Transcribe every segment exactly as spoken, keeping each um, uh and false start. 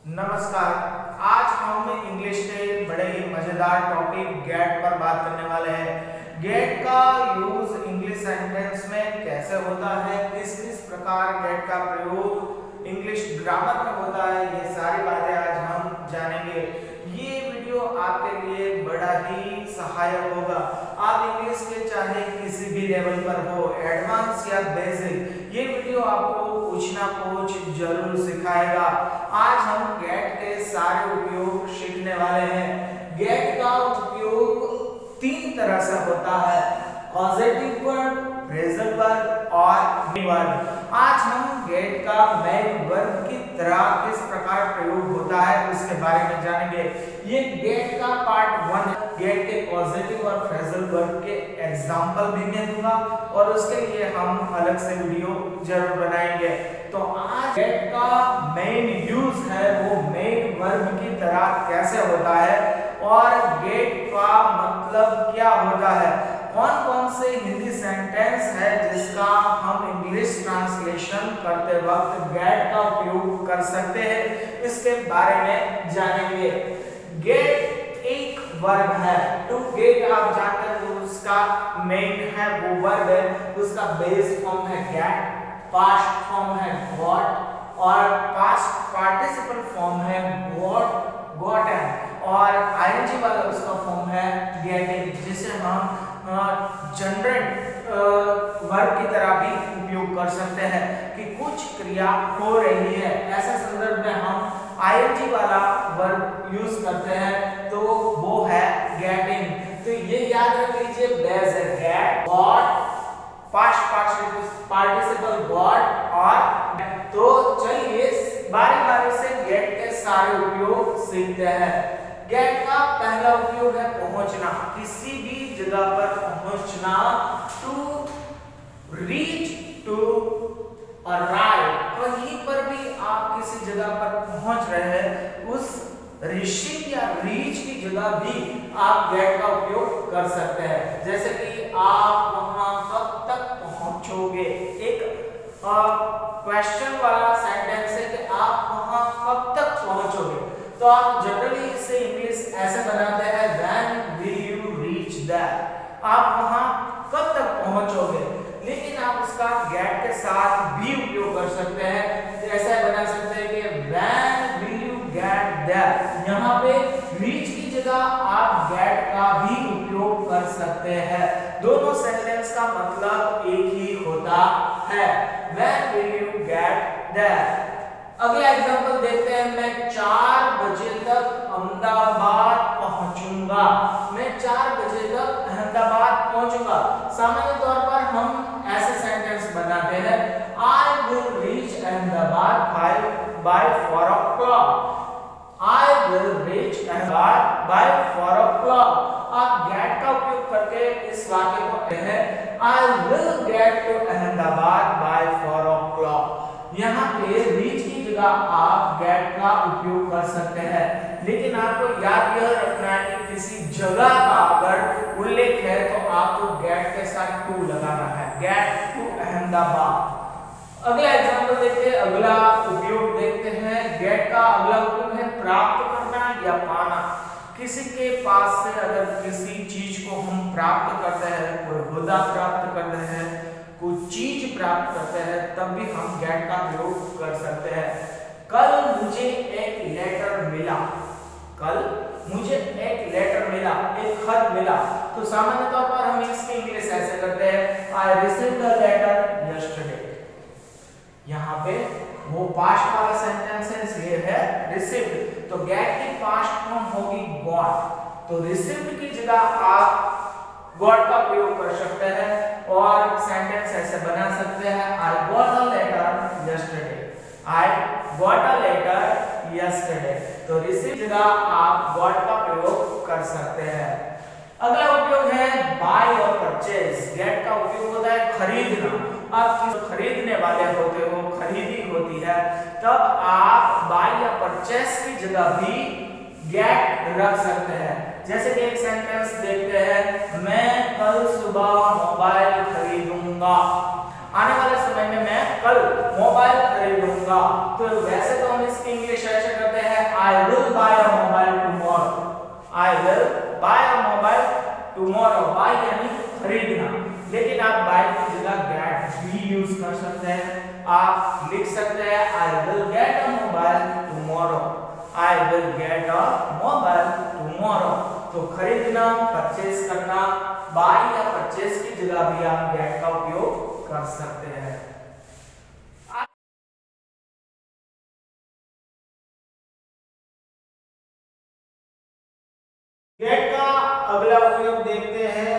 नमस्कार। आज हम इंग्लिश के बड़े ही मजेदार टॉपिक गेट पर बात करने वाले हैं। गेट का यूज इंग्लिश सेंटेंस में कैसे होता है, किस किस प्रकार गेट का प्रयोग इंग्लिश ग्रामर में होता है, ये सारी बातें आज हम जानेंगे। ये वीडियो आपके लिए बड़ा ही सहायक होगा। आप इंग्लिश के चाहे किसी भी लेवल पर हो, एडवांस या बेसिक, ये वीडियो आपको कुछ ना कुछ जरूर सिखाएगा। आज हम गेट के सारे उपयोग सीखने वाले हैं। गेट का उपयोग तीन तरह से होता है, पॉजिटिव वर्ब, फ्रेजल वर्ब और मेन वर्ब। आज हम गेट का मेन वर्ब की तरह किस प्रकार प्रयोग होता है उसके बारे में जानेंगे। ये गेट का पार्ट वन है। गेट के पॉजिटिव और फ्रेजल वर्ब के एग्जांपल भी मैं दूंगा और उसके लिए हम अलग से वीडियो जरूर बनाएंगे। तो आज गेट का मेन यूज है वो मेन वर्ब की तरह कैसे होता है और गेट का मतलब क्या होता है, कौन कौन से हिंदी सेंटेंस है जिसका हम इंग्लिश ट्रांसलेशन करते वक्त गेट का उपयोग कर सकते हैं, इसके बारे में जानेंगे। गेट एक वर्ब है। टू गेट आप जानते हैं तो उसका मेन है वो वर्ब है, उसका बेस फॉर्म है गेट, पास्ट फॉर्म है गॉट और पास्ट पार्टिसिपल फॉर्म है गॉट गॉटन और आईएनजी वाला उसका फॉर्म है गेटिंग, जिसे हम जनरेट वर्ब की तरह भी उपयोग कर सकते हैं कि कुछ क्रिया हो रही है, ऐसे संदर्भ में हम आईएनजी वाला वर्ब यूज करते हैं तो वो है गेटिंग। तो ये याद रख लीजिए, बेस है get, got, past participle got और। तो चलिए बारी बारी से गेट के सारे उपयोग सीखते हैं। गेट का पहला उपयोग है पहुंचना, किसी भी जगह पर पहुंचना। टू रीच, टू अराइव, कहीं पर भी आप किसी जगह पर पहुंच रहे हैं, उस रीचिंग या रीच की जगह भी आप गेट का उपयोग कर सकते हैं। जैसे कि आप वहां कब तक पहुंचोगे, एक क्वेश्चन वाला सेंटेंस है कि आप वहां कब तक पहुंचोगे, तो आप जनरली इसे इंग्लिश ऐसे बनाते हैं when will you reach there, आप वहां कब तक पहुंचोगे। लेकिन आप उसका गेट के साथ भी उपयोग कर सकते हैं, ऐसा बना सकते हैं कि when will you get there. यहाँ पे रीच की जगह आप गेट का भी उपयोग कर सकते हैं। दोनों सेंटेंस का मतलब एक ही होता है, when will you get there. अगला एग्जांपल देखते हैं, मैं चार बजे तक अहमदाबाद पहुंचूंगा। मैं चार बजे तक अहमदाबाद पहुंचूंगा। सामान्य तौर पर हम ऐसे सेंटेंस बनाते हैं, I will reach Ahmedabad by four o'clock. I will reach Ahmedabad by four o'clock. आप गेट का उपयोग करके इस वाक्य को कहते हैं, I will get to Ahmedabad by four o'clock. यहाँ पे रीच की जगह आप गेट का उपयोग कर सकते हैं, लेकिन आपको याद यह रखना है कि किसी जगह का अगर उल्लेख है तो आपको गेट के साथ टू लगाना है, गेट टू अहमदाबाद। अगला एग्जांपल देखते हैं, अगला उपयोग देखते हैं। गेट का अगला उपयोग है प्राप्त करना या पाना। किसी के पास से अगर किसी चीज को हम प्राप्त करते हैं, कोई हुदा प्राप्त करते हैं, कुछ चीज प्राप्त करते हैं, तब भी हम गेट का प्रयोग कर सकते हैं। कल मुझे एक लेटर मिला, कल मुझे एक लेटर मिला, एक खत मिला। तो सामान्य तौर पर हम इसकी इंग्लिश ऐसे करते हैं, I received the letter yesterday. यहाँ पे वो पास्ट वाला सेंटेंस है इसलिए है रिसीव्ड, तो गेट की पास्ट फॉर्म होगी गॉट। तो रिसीव्ड की जगह आप गॉट का प्रयोग कर सकते हैं और सेंटेंस ऐसे बना सकते हैं, I got a letter yesterday, I got a letter yesterday. तो रिसीव जगह आप गॉट का प्रयोग कर सकते हैं। अगला उपयोग है बाय और परचेज। गेट का उपयोग होता है खरीदना। आप किसी खरीदने वाले होते हो, खरीदी होती है, तब आप बाय या परचेज की जगह भी गेट रख सकते हैं। जैसे कि एक सेंटेंस देखते हैं, मैं कल सुबह मोबाइल खरीदूंगा। आने वाले समय में मैं कल मोबाइल खरीदूंगा। तो वैसे तो हम इसकी इंग्लिश ऐसे करते हैं, I will buy a mobile tomorrow, I will buy a mobile tomorrow, buy यानी खरीदना, लेकिन आप बाय की जगह गेट भी यूज कर सकते हैं। आप लिख सकते हैं I will get a mobile tomorrow, I will get a mobile tomorrow. तो खरीदना, परचेज करना, बाय या परचेज की जगह भी आप गेट का उपयोग कर सकते हैं। गेट का अगला उपयोग देखते हैं,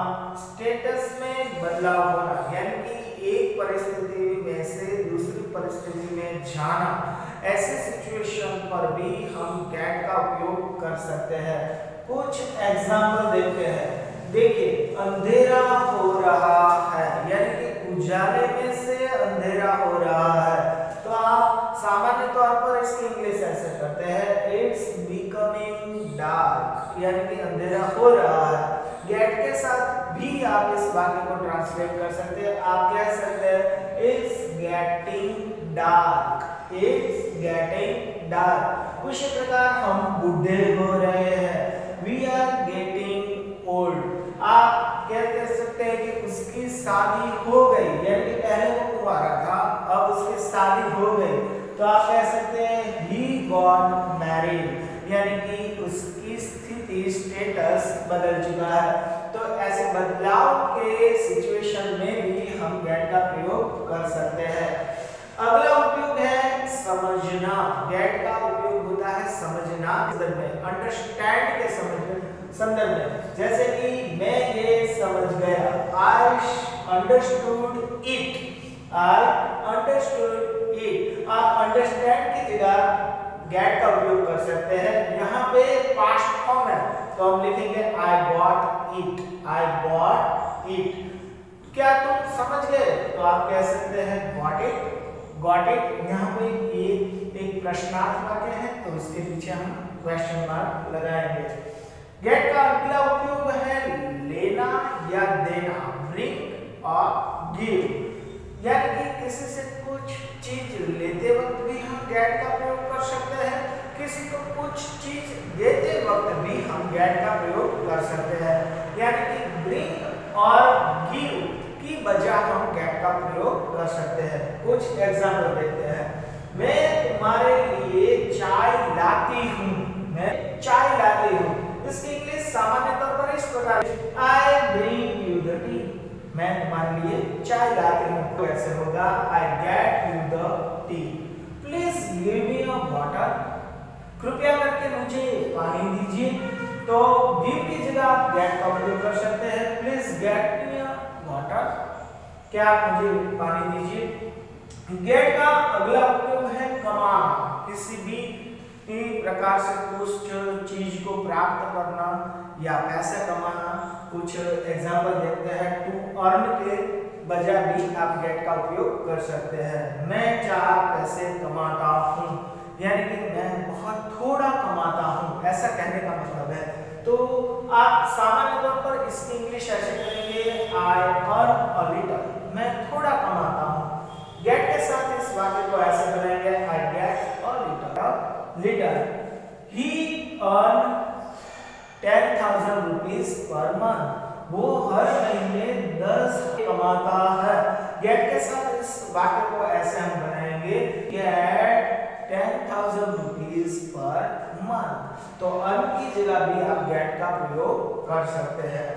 स्टेटस में बदलाव होना, यानी कि एक परिस्थिति में से दूसरी परिस्थिति में जाना, ऐसे सिचुएशन पर भी हम गेट का उपयोग कर सकते हैं। कुछ एग्जाम्पल देखते हैं। देखिए, अंधेरा हो रहा है, यानी कि उजाले में से अंधेरा हो रहा है, तो आप सामान्य तौर पर इसकी इंग्लिश ऐसे करते हैं, इट्स बिकमिंग डार्क, यानी कि अंधेरा हो रहा है। गेट के साथ भी आप इस वाक्य को ट्रांसलेट कर सकते हैं। आप कह सकते हैं it's getting dark, it's getting dark. उसी प्रकार हम बूढ़े हो रहे हैं, वी आर गेटिंग ओल्ड। आप कह सकते हैं कि उसकी शादी हो गई, यानी कि पहले वो कुंवारा था, अब उसकी शादी हो गई, तो आप कह सकते हैं he got married, यानी कि उसकी स्थिति, स्टेटस बदल चुका है। तो ऐसे बदलाव के सिचुएशन में भी हम गेट का प्रयोग कर सकते हैं। अगला उपयोग है समझना। गेट का उपयोग होता है समझना संदर्भ में, अंडरस्टैंड के समझ संदर्भ में। जैसे कि मैं ये समझ गया, I understood it, I understood it। आप अंडरस्टैंड की जगह गेट का उपयोग कर सकते हैं। यहाँ पे पास्ट फॉर्म है, तो हम लिखेंगे I got it, I got it। क्या तुम समझ गए? तो आप कह सकते हैं got it, got it। यहाँ पे ये एक प्रश्नार्थ वाक्य है, तो इसके पीछे हम क्वेश्चन मार्क लगाएंगे। गेट का अगला उपयोग है लेना या देना, ब्रिंग और गिव, यानी कि किसी से कुछ चीज लेते वक्त भी हम गेट का प्रयोग कर सकते हैं, किसी को कुछ चीज देते वक्त भी हम गेट का प्रयोग कर सकते हैं। यानी कि ब्रिंग और गिव की बजाय हम गेट का प्रयोग कर सकते हैं। कुछ एग्जाम्पल देखते हैं। मैं तुम्हारे लिए चाय लाती हूँ, मैं चाय लाती हूँ। इसकी इंग्लिश सामान्य तौर पर इस प्रकार, I bring you the tea, मैं तुम्हारे लिए चाय लाती हूँ। तो ऐसे होगा I get you the tea, please give me a water, कृपया करके मुझे पानी दीजिए। तो give की जगह आप get का उपयोग कर सकते हैं, please get me a water, क्या आप मुझे पानी दीजिए। get का अगला उपयोग है कमाना, किसी भी प्रकार से कुछ चीज को प्राप्त करना या पैसे कमाना। कुछ एग्जाम्पल देखते हैं। टू अर्न के बजाय भी आप गेट का उपयोग कर सकते हैं। मैं चार पैसे कमाता हूँ, यानी कि मैं बहुत थोड़ा कमाता हूँ, ऐसा कहने का मतलब है। तो आप सामान्य तौर पर इसकी इंग्लिश ऐसे करेंगे I earn a little, मैं थोड़ा कमाता हूँ। गेट के साथ इस वाक्य को ऐसे बनाएंगे I get a little, little, he earn ten thousand rupees per month, वो हर महीने दस कमाता है। गेट के साथ इस वाक्य को ऐसे हम बनाएंगे get ten thousand rupees per month। तो earn की जगह भी आप get का प्रयोग कर सकते हैं।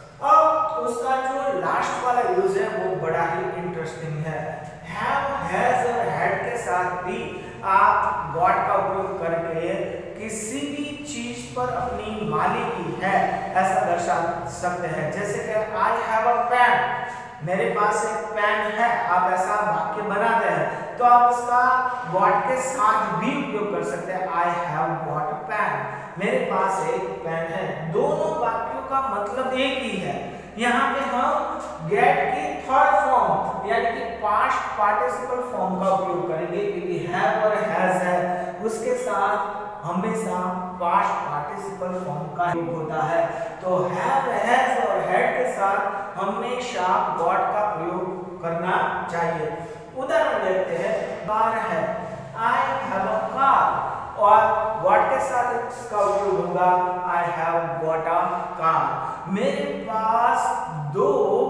अब उसका जो लास्ट वाला यूज है वो बड़ा ही इंटरेस्टिंग है। have, has और had के साथ भी आप got का उपयोग करके किसी भी चीज पर अपनी मालिकी है ऐसा दर्शा सकते हैं। जैसे कि I have a pen, मेरे पास एक पेन है, आप ऐसा वाक्य बनाते हैं तो आप इसका got के साथ भी उपयोग कर सकते हैं। I have got a pen, मेरे पास एक पेन है। दोनों वाक्यों का मतलब एक ही है। यहाँ पे हम get की थर्ड फॉर्म यानी कि पास्ट पार्टिसिपल फॉर्म का उपयोग करेंगे, क्योंकि have और has है उसके साथ हमेशा पास्ट पार्टिसिपल फॉर्म का उपयोग होता है। तो have, has और had के साथ हमेशा got का प्रयोग करना चाहिए। उदाहरण देखते हैं। कार है, I have a car, और के साथ इसका उपयोग होगा I have got a car. मेरे पास दो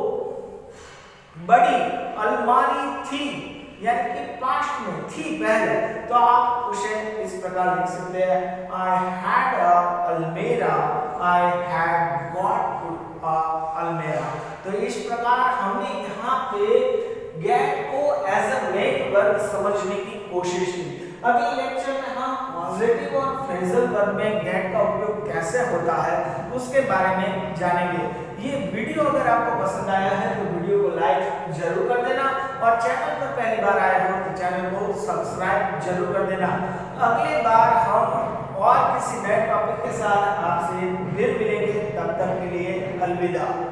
बड़ी अलमारी थी, यानी कि पास्ट में थी पहले, तो आप उसे इस प्रकार लिख सकते हैं I had a almirah, I had got a almirah. तो इस प्रकार हमने यहाँ पे गेट को एज अ मेन वर्ब समझने की कोशिश की। अगले लेक्चर में हम पॉजिटिव और फ्रेजल वर्ब में गेट का उपयोग कैसे होता है उसके बारे में जानेंगे। ये वीडियो अगर आपको पसंद आया है तो वीडियो को लाइक जरूर कर देना और चैनल पर पहली बार आए हो तो चैनल को सब्सक्राइब जरूर कर देना। अगली बार हम और किसी नए टॉपिक के साथ आपसे फिर मिलेंगे, तब तक के लिए अलविदा।